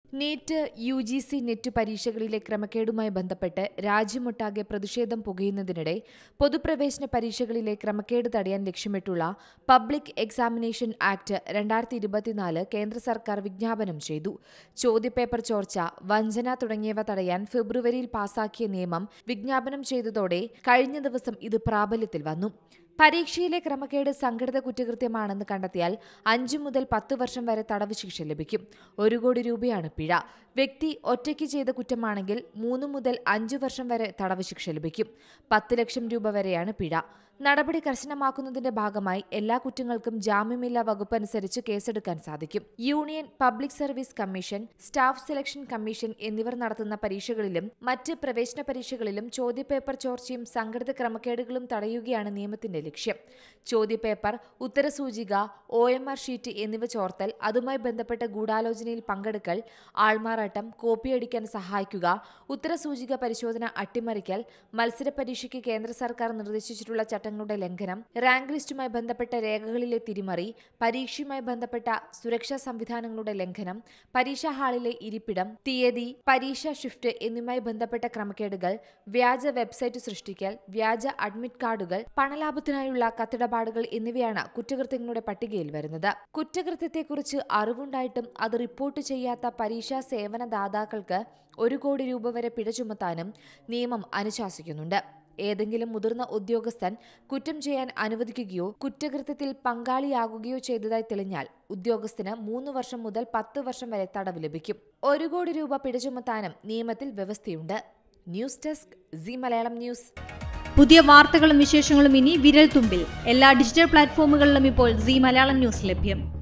NEET, UGC NET പരീക്ഷകളിലെ ക്രമക്കേടുമായി ബന്ധപ്പെട്ട് രാജ്യമൊട്ടാകെ പ്രതിഷേധം പുകയുന്നതിനിടെ പൊതുപ്രവേശന പരീക്ഷകളിലെ ക്രമക്കേട് തടയാൻ ലക്ഷ്യമിട്ടുള്ള പബ്ലിക് എക്സാമിനേഷൻ ആക്ട് 2024 കേന്ദ്ര സർക്കാർ വിജ്ഞാപനം ചെയ്തു. ചോദ്യപേപ്പർ ചോർച്ച, വഞ്ചന തുടങ്ങിയവ തടയാൻ ഫെബ്രുവരിയിൽ പാസാക്കിയ നിയമം വിജ്ഞാപനം ചെയ്തതോടെ കഴിഞ്ഞ ദിവസം ഇത് പ്രാബല്യത്തിൽ വന്നു. പരീക്ഷയിലെ ക്രമക്കേട് സംഘടിത കുറ്റകൃത്യമാണെന്ന് കണ്ടെത്തിയാൽ 5 മുതൽ 10 വർഷം വരെ തടവ് ശിക്ഷ ലഭിക്കും. 1 കോടി രൂപയാണ് പിഴ. വ്യക്തി ഒറ്റയ്ക്ക് ചെയ്ത കുറ്റമാണെങ്കിൽ 3 മുതൽ 5 വർഷം വരെ തടവ് ശിക്ഷ ലഭിക്കും. 10 ലക്ഷം രൂപ വരെയാണ് പിഴ. നടപടി കർശനമാക്കുന്നതിന്റെ ഭാഗമായി എല്ലാ കുറ്റങ്ങൾക്കും ജാമ്യമില്ലാ വകുപ്പ് അനുസരിച്ച് കേസെടുക്കാൻ സാധിക്കും. Union public service commission, staff selection commission എന്നിവർ നടത്തുന്ന പരീക്ഷകളിലും മറ്റ് പ്രവേശന പരീക്ഷകളിലും ചോദ്യപേപ്പർ ചോർച്ചയും സംഘടിത ക്രമക്കേടുകളും തടയുകയാണ് നിയമത്തിന്റെ ലക്ഷ്യം. ചോദ്യപേപ്പർ, ഉത്തരസൂചിക, OMR ഷീറ്റ് എന്നിവ ചോർത്തൽ, അതുമായി ബന്ധപ്പെട്ട ഗൂഢാലോചനയിൽ പങ്കെടുക്കൽ, ആൾമാറാട്ടം, കോപ്പിയടിക്കാൻ സഹായിക്കുക, ഉത്തരസൂചിക പരിശോധന അട്ടിമറിക്കൽ, മത്സര പരീക്ഷയ്ക്ക് കേന്ദ്ര സർക്കാർ നിർദ്ദേശിച്ചിട്ടുള്ള ചട്ടങ്ങളുടെ ലംഘനം, റാങ്ക് ലിസ്റ്റുമായി ബന്ധപ്പെട്ട രേഖകളിലെ തിരിമറി, പരീക്ഷയുമായി ബന്ധപ്പെട്ട സുരക്ഷാ സംവിധാനങ്ങളുടെ ലംഘനം, പരീക്ഷാ ഹാളിലെ ഇരിപ്പിടം, തീയതി, പരീക്ഷാ ഷിഫ്റ്റ് എന്നിവയുമായി ബന്ധപ്പെട്ട ക്രമക്കേടുകൾ, വ്യാജ വെബ്സൈറ്റ് സൃഷ്ടിക്കൽ, വ്യാജ അഡ്മിറ്റ് കാർഡുകൾ, പണലാഭത്തിനായുള്ള കത്തിടപാടുകൾ എന്നിവയാണ് കുറ്റകൃത്യങ്ങളുടെ പട്ടികയിൽ വരുന്നത്. കുറ്റകൃത്യത്തെക്കുറിച്ച് അറിവുണ്ടായിട്ടും അത് റിപ്പോർട്ട് ചെയ്യാത്ത പരീക്ഷാ സേവനദാതാക്കൾക്ക് 1 കോടി രൂപ വരെ പിഴ ചുമത്താനും നിയമം അനുശാസിക്കുന്നുണ്ട്. ഏതെങ്കിലും മുതിർന്ന ഉദ്യോഗസ്ഥൻ കുറ്റം ചെയ്യാൻ അനുവദിക്കുകയോ കുറ്റകൃത്യത്തിൽ പങ്കാളിയാകുകയോ ചെയ്തതായി തെളിഞ്ഞാൽ ഉദ്യോഗസ്ഥന് 3 വർഷം മുതൽ 10 വർഷം വരെ തടവ് ലഭിക്കും. 1 കോടി രൂപ പിഴ ചുമത്താനും നിയമത്തിൽ വ്യവസ്ഥയുണ്ട്. News desk, Zee Malayalam news. പുതിയ വാർത്തകളും വിശേഷങ്ങളും ഇനി വിരൽ തുമ്പിൽ. എല്ലാ ഡിജിറ്റൽ പ്ലാറ്റ്ഫോമുകളിലും ഇപ്പോൾ സീ മലയാളം ന്യൂസ് ലഭ്യം.